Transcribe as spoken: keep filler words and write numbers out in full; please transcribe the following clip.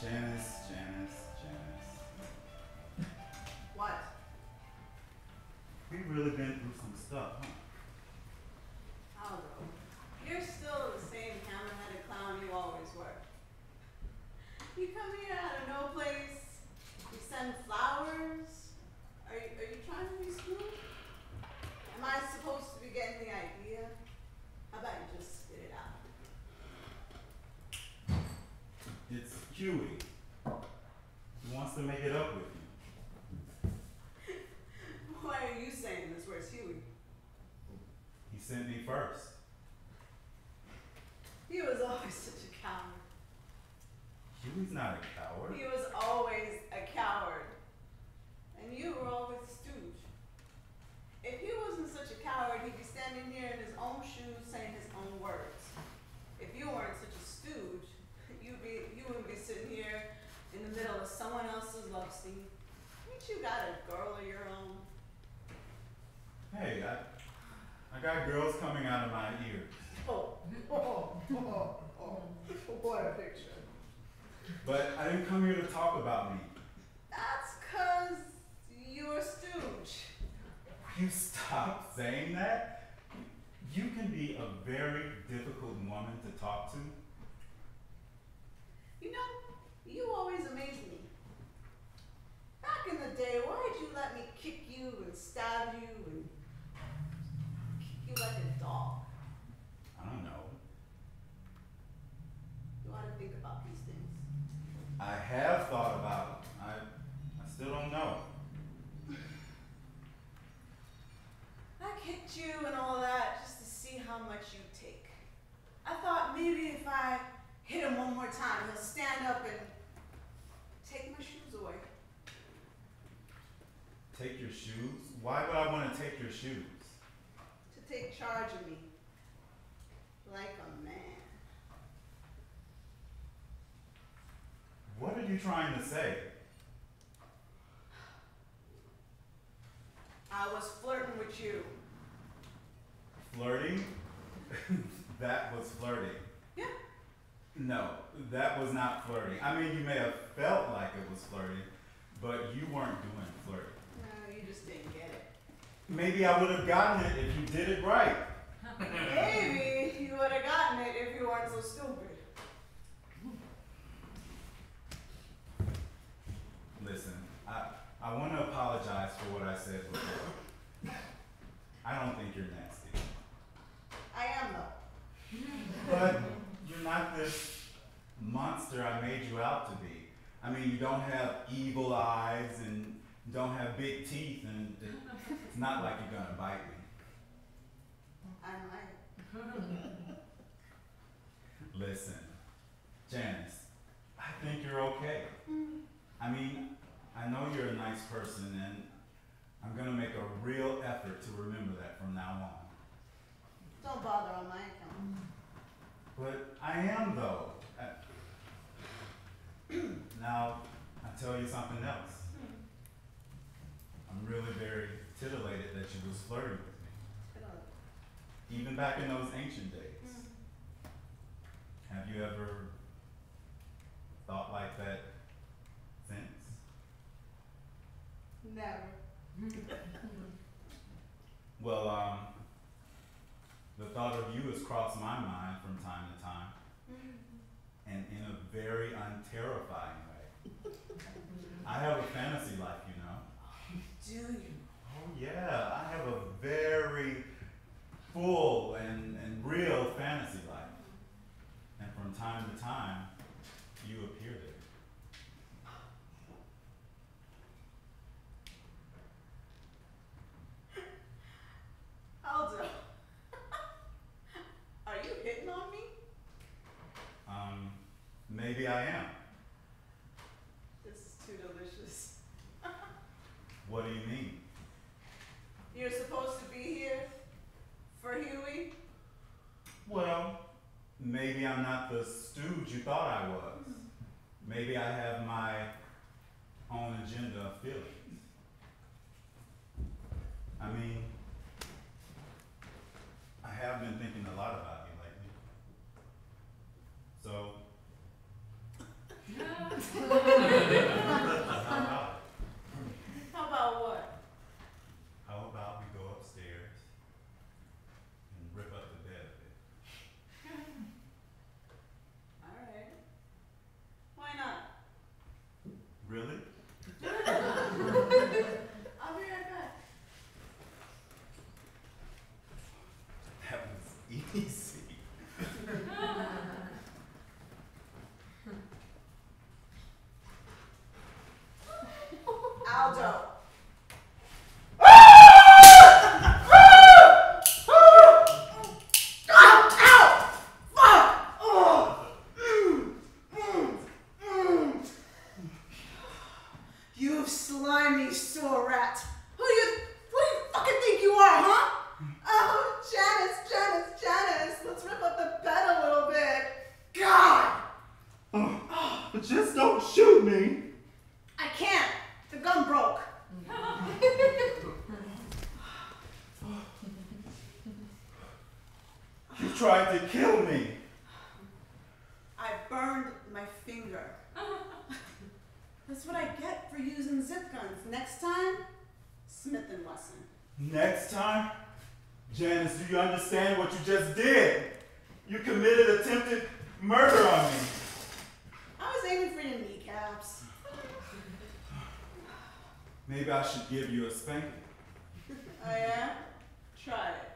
Janice, Janice, Janice. What? We've really been through some stuff, huh? Aldo, you're still the same hammer-headed clown you always were. You come here out of no place, you send flowers. Are you, are you trying to be smooth? Am I supposed to be getting the idea? How about you just spit it out? It's Huey. He wants to make it up with you. Why are you saying this? Where's Huey? He sent me first. He was always such a coward. Huey's not a coward. He was always a coward. And you were always a stooge. If he wasn't such a coward, he'd be standing here in his own shoes saying his own words. If you weren't such a stooge, you'd be, you wouldn't be sitting here in the middle of someone else's love scene. Ain't you got a girl of your own? Hey, I, I got girls coming out of my ears. Oh, oh, oh, oh, what a picture. But I didn't come here to talk about me. That's cause you're a stooge. You stop saying that? You can be a very difficult woman to talk to. You know, you always amaze me. Back in the day, why did you let me kick you and stab you and kick you like a dog? I don't know. You ought to think about these things. I have thought about it. I, I still don't know. I kicked you and all that just to see how much you take. I thought maybe if I hit him one more time, he'll stand up and take my shoes away. Take your shoes? Why would I want to take your shoes? To take charge of me. Like a man. What are you trying to say? I was flirting with you. Flirting? That was flirting. Yeah. No, that was not flirting. I mean, you may have felt like it was flirting, but you weren't doing flirting. No, you just didn't get it. Maybe I would have gotten it if you did it right. Maybe you would have gotten it if you weren't so stupid. Listen, I, I want to apologize for what I said before. I don't think you're nasty. I am though. But you're not this monster I made you out to be. I mean, you don't have evil eyes and you don't have big teeth, and it, it's not like you're gonna bite me. I might. Listen, Janice, I think you're okay. I mean, I know you're a nice person, and I'm gonna make a real effort to remember that from now on. Don't bother on my account. But I am, though. I, now, I'll tell you something else. I'm really very titillated that you was flirting with me. Even back in those ancient days. Have you ever thought like that since? Never. Well, um, the thought of you has crossed my mind from time to time, and in a very unterrifying way. I have a fantasy life, you know. Do you? Oh yeah, I have a very full and, and real fantasy life. And from time to time, you appear there. Aldo. Are you hitting on me? Um, maybe I am. This is too delicious. What do you mean? You're supposed to be here for Huey? Well, maybe I'm not the stooge you thought I was. Maybe I have my own agenda of feelings. I mean, I have been thinking a lot about you lately. So, Easy. Aldo. You slimy sewer rat. Who do you, who do you fucking think you are, huh? Oh, Janice, Janice, Janice. Let's rip up the bed a little bit. God! Oh, but just don't shoot me. I can't. The gun broke. You tried to kill me. I burned my finger. That's what I get for using zip guns. Next time, Smith and Wesson. Next time? Janice, do you understand what you just did? You committed attempted murder on me. I was aiming for your kneecaps. Maybe I should give you a spanking. Oh yeah? Try it.